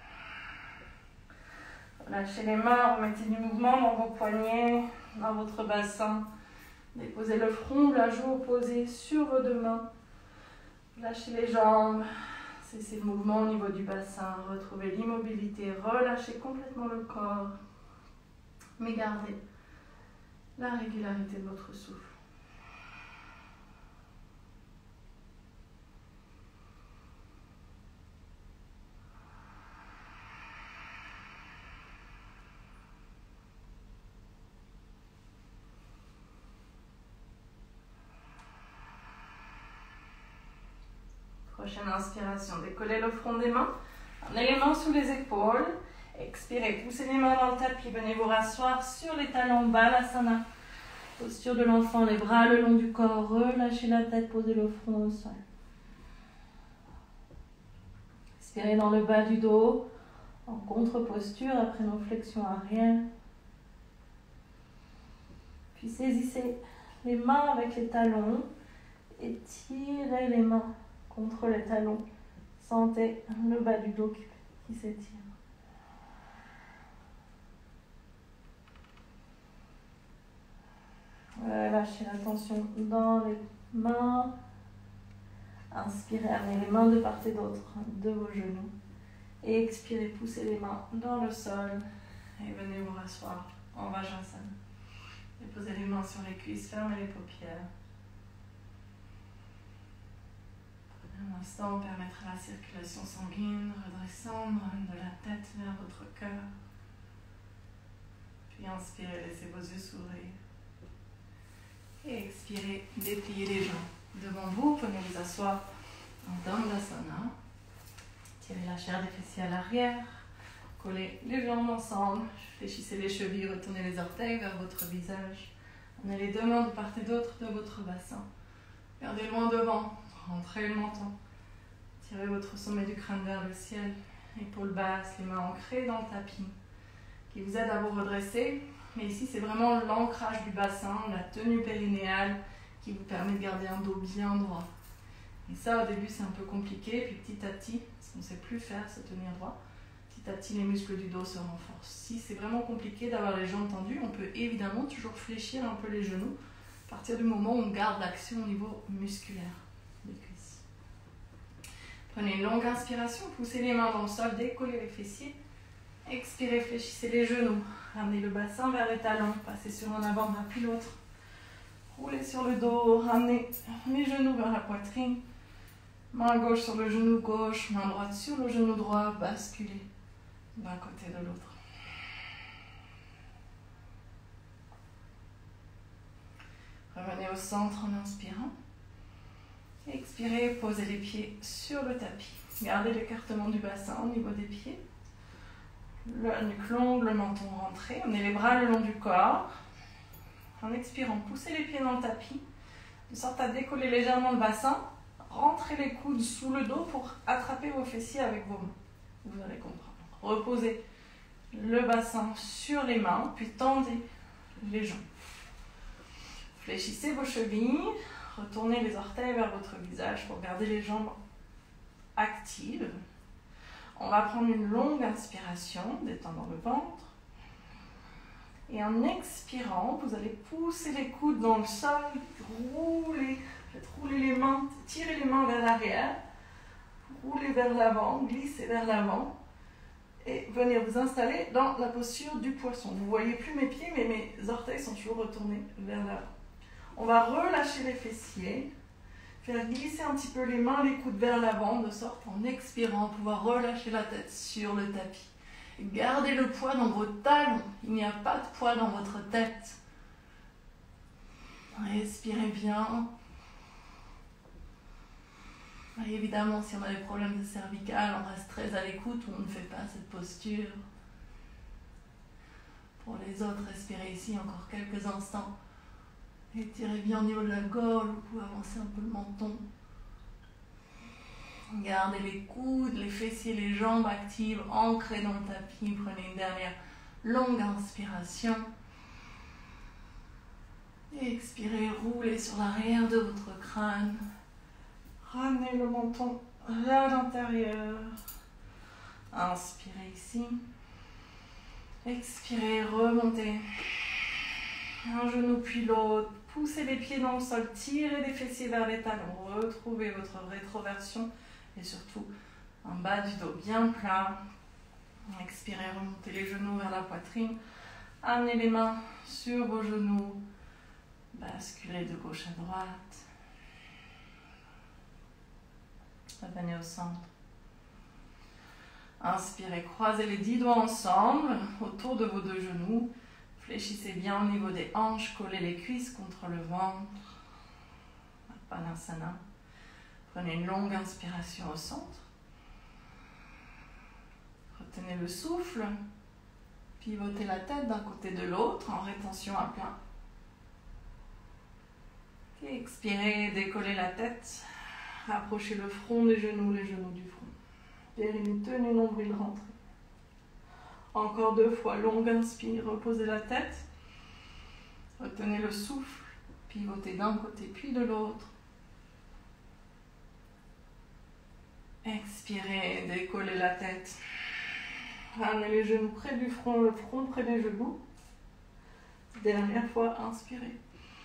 Lâchez les mains, remettez du mouvement dans vos poignets, dans votre bassin. Déposez le front, la joue opposée sur vos deux mains. Lâchez les jambes. Cessez le mouvement au niveau du bassin. Retrouvez l'immobilité. Relâchez complètement le corps. Mais gardez la régularité de votre souffle. Prochaine inspiration, décollez le front des mains, emmenez les mains sous les épaules, expirez, poussez les mains dans le tapis, venez vous rasseoir sur les talons, Balasana, posture de l'enfant, les bras le long du corps, relâchez la tête, posez le front au sol. Expirez dans le bas du dos, en contre-posture après nos flexions arrière. Puis saisissez les mains avec les talons et tirez les mains contre les talons. Sentez le bas du dos qui s'étire. Lâchez la tension dans les mains. Inspirez, amenez les mains de part et d'autre de vos genoux. Et expirez, poussez les mains dans le sol. Et venez vous rasseoir en Vajrasana. Déposez les mains sur les cuisses, fermez les paupières. Un instant, permettre à la circulation sanguine redescendre de la tête vers votre cœur. Puis inspirez, laissez vos yeux s'ouvrir. Et expirez, dépliez les jambes devant vous. Venez vous asseoir en Dandasana. Tirez la chair des fessiers à l'arrière. Collez les jambes ensemble. Fléchissez les chevilles, retournez les orteils vers votre visage. Emmenez les deux mains de part et d'autre de votre bassin. Gardez loin devant. Rentrez le menton. Tirez votre sommet du crâne vers le ciel. Épaules basses, les mains ancrées dans le tapis. Qui vous aide à vous redresser. Mais ici, c'est vraiment l'ancrage du bassin, la tenue périnéale qui vous permet de garder un dos bien droit. Et ça, au début, c'est un peu compliqué. Puis petit à petit, parce qu'on ne sait plus faire, se tenir droit, petit à petit, les muscles du dos se renforcent. Si c'est vraiment compliqué d'avoir les jambes tendues, on peut évidemment toujours fléchir un peu les genoux à partir du moment où on garde l'action au niveau musculaire des cuisses. Prenez une longue inspiration, poussez les mains dans le sol, décollez les fessiers. Expirez, fléchissez les genoux. Ramenez le bassin vers les talons, passez sur un avant-bras puis l'autre. Roulez sur le dos, ramenez les genoux vers la poitrine. Main gauche sur le genou gauche, main droite sur le genou droit, basculez d'un côté de l'autre. Revenez au centre en inspirant. Expirez, posez les pieds sur le tapis. Gardez l'écartement du bassin au niveau des pieds. La nuque longue, le menton rentré. Emmenez les bras le long du corps. En expirant, poussez les pieds dans le tapis, de sorte à décoller légèrement le bassin. Rentrez les coudes sous le dos pour attraper vos fessiers avec vos mains. Vous allez comprendre. Reposez le bassin sur les mains, puis tendez les jambes. Fléchissez vos chevilles. Retournez les orteils vers votre visage pour garder les jambes actives. On va prendre une longue inspiration, détendant le ventre. Et en expirant, vous allez pousser les coudes dans le sol, rouler, faites rouler les mains, tirez les mains vers l'arrière, roulez vers l'avant, glissez vers l'avant et venez vous installer dans la posture du poisson. Vous ne voyez plus mes pieds, mais mes orteils sont toujours retournés vers l'avant. On va relâcher les fessiers, faire glisser un petit peu les mains, les coudes vers l'avant, de sorte en expirant, pouvoir relâcher la tête sur le tapis. Gardez le poids dans vos talons, il n'y a pas de poids dans votre tête. Respirez bien. Et évidemment, si on a des problèmes de cervicales, on reste très à l'écoute ou on ne fait pas cette posture. Pour les autres, respirez ici encore quelques instants. Étirez bien au niveau de la gorge, vous pouvez avancer un peu le menton. Gardez les coudes, les fessiers, les jambes actives, ancrées dans le tapis. Prenez une dernière longue inspiration. Et expirez, roulez sur l'arrière de votre crâne. Ramenez le menton vers l'intérieur. Inspirez ici. Expirez, remontez. Un genou puis l'autre. Poussez les pieds dans le sol, tirez les fessiers vers les talons. Retrouvez votre rétroversion et surtout un bas du dos bien plat. Expirez, remontez les genoux vers la poitrine. Amenez les mains sur vos genoux. Basculez de gauche à droite. Revenez au centre. Inspirez, croisez les 10 doigts ensemble autour de vos deux genoux. Fléchissez bien au niveau des hanches, collez les cuisses contre le ventre. Padasana. Prenez une longue inspiration au centre. Retenez le souffle. Pivotez la tête d'un côté de l'autre en rétention à plat. Et expirez, décollez la tête. Rapprochez le front des genoux, les genoux du front. Périnée tenue, nombril rentré. Encore 2 fois, longue inspire, reposez la tête. Retenez le souffle, pivotez d'un côté puis de l'autre. Expirez, décollez la tête. Ramenez les genoux près du front, le front près des genoux. Dernière fois, inspirez.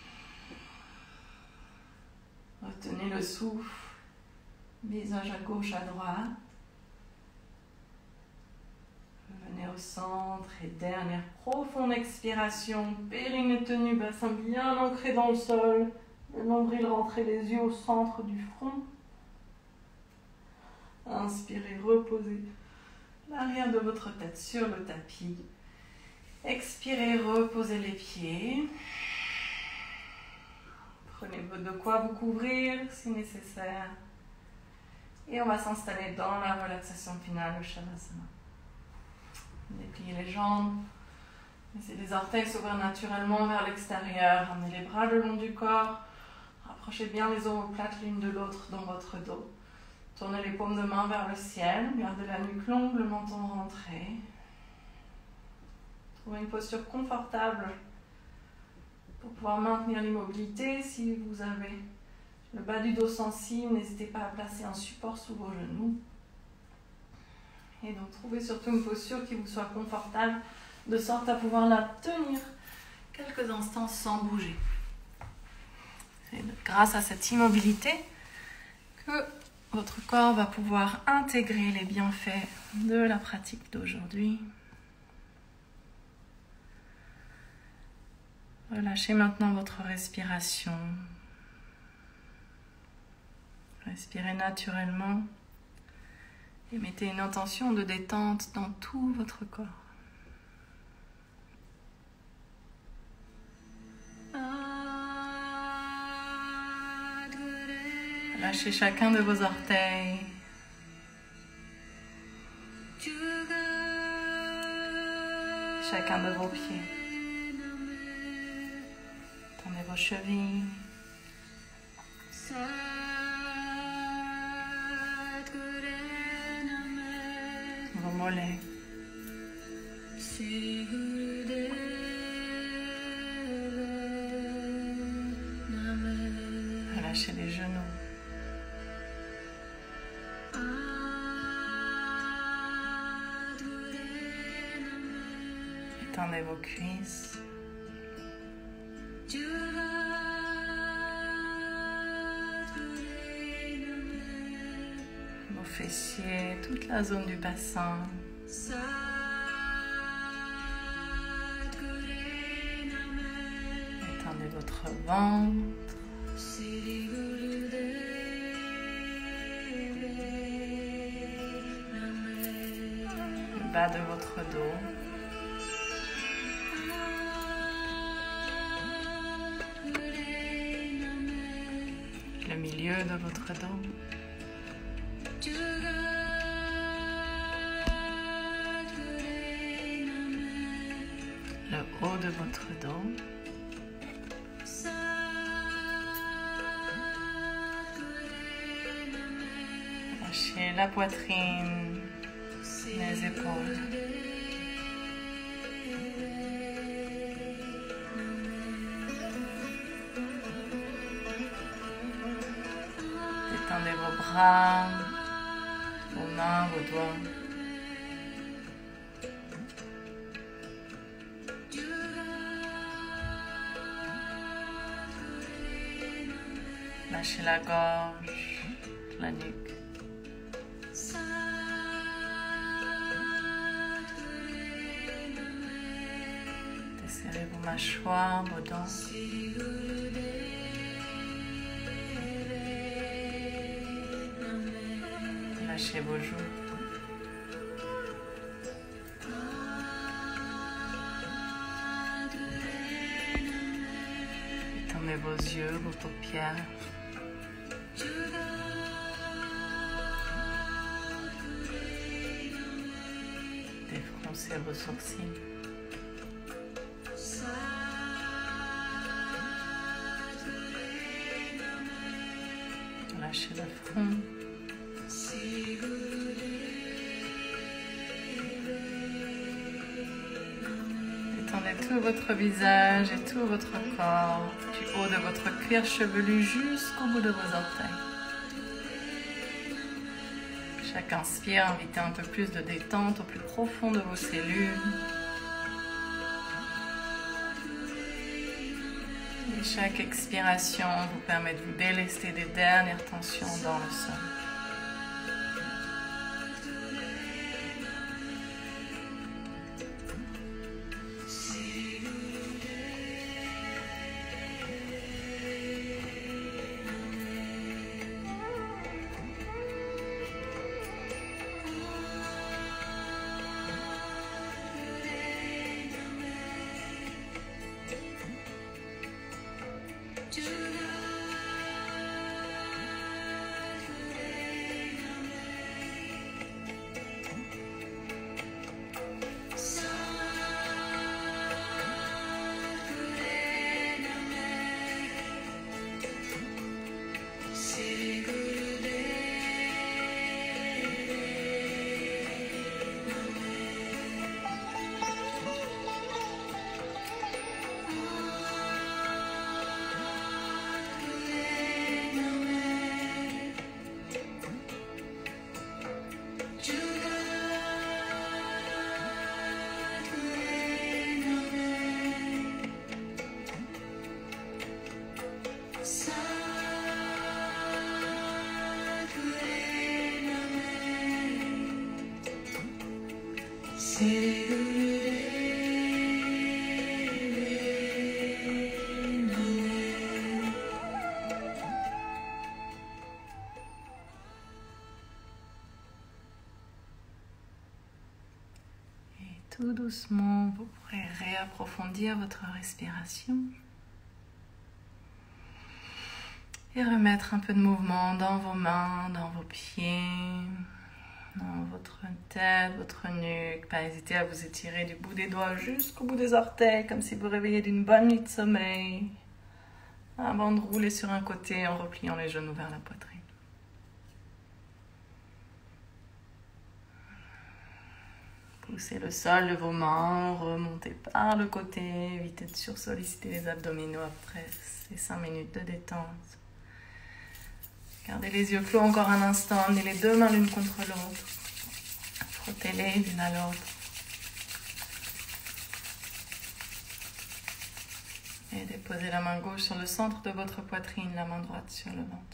Retenez le souffle, visage à gauche, à droite. Revenez au centre et dernière profonde expiration. Périnée tenue, bassin bien ancré dans le sol. Le nombril rentré, les yeux au centre du front. Inspirez, reposez l'arrière de votre tête sur le tapis. Expirez, reposez les pieds. Prenez de quoi vous couvrir si nécessaire. Et on va s'installer dans la relaxation finale, le Shavasana. Dépliez les jambes. Laissez les orteils s'ouvrir naturellement vers l'extérieur. Ramenez les bras le long du corps. Rapprochez bien les omoplates l'une de l'autre dans votre dos. Tournez les paumes de main vers le ciel. Gardez la nuque longue, le menton rentré. Trouvez une posture confortable pour pouvoir maintenir l'immobilité. Si vous avez le bas du dos sensible, n'hésitez pas à placer un support sous vos genoux. Et donc, trouvez surtout une posture qui vous soit confortable, de sorte à pouvoir la tenir quelques instants sans bouger. C'est grâce à cette immobilité que votre corps va pouvoir intégrer les bienfaits de la pratique d'aujourd'hui. Relâchez maintenant votre respiration. Respirez naturellement. Et mettez une intention de détente dans tout votre corps. Lâchez chacun de vos orteils. Chacun de vos pieds. Tendez vos chevilles. Vos mollets. Relâchez les genoux. Étendez vos cuisses. Vos fessiers, toute la zone du bassin. Étendez votre ventre. Le bas de votre dos. Le milieu de votre dos. Le haut de votre dos. Lâchez la poitrine, les épaules. Détendez vos bras, vos mains, vos doigts. Lâchez la gorge, la nuque. Desserrez vos mâchoires, vos dents. Lâchez vos joues. Étendez vos yeux, vos paupières. Défroncez vos sourcils. Lâchez le front. Étendez tout votre visage et tout votre corps, du haut de votre cuir chevelu jusqu'au bout de vos orteils. Chaque inspire, invitez un peu plus de détente au plus profond de vos cellules. Et chaque expiration vous permet de vous délester des dernières tensions dans le sol. Tout doucement, vous pourrez réapprofondir votre respiration et remettre un peu de mouvement dans vos mains, dans vos pieds, dans votre tête, votre nuque. Pas hésiter à vous étirer du bout des doigts jusqu'au bout des orteils, comme si vous réveillez d'une bonne nuit de sommeil, avant de rouler sur un côté en repliant les genoux vers la poitrine. Poussez le sol de vos mains, remontez par le côté, évitez de sursolliciter les abdominaux après ces 5 minutes de détente. Gardez les yeux clos encore un instant, amenez les deux mains l'une contre l'autre. Frottez-les l'une à l'autre. Et déposez la main gauche sur le centre de votre poitrine, la main droite sur le ventre.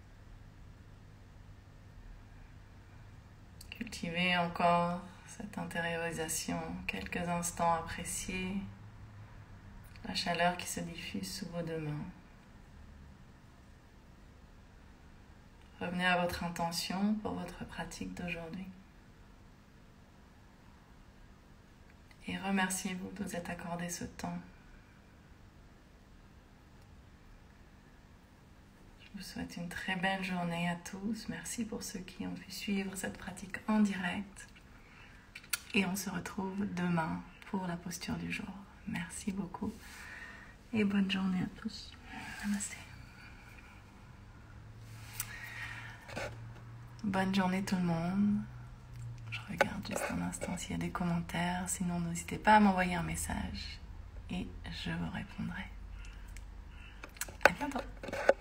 Cultivez encore cette intériorisation, quelques instants, appréciez la chaleur qui se diffuse sous vos deux mains. Revenez à votre intention pour votre pratique d'aujourd'hui. Et remerciez-vous de vous être accordé ce temps. Je vous souhaite une très belle journée à tous. Merci pour ceux qui ont pu suivre cette pratique en direct. Et on se retrouve demain pour la posture du jour. Merci beaucoup et bonne journée à tous. Namasté. Bonne journée tout le monde. Je regarde juste un instant s'il y a des commentaires. Sinon, n'hésitez pas à m'envoyer un message et je vous répondrai. À bientôt.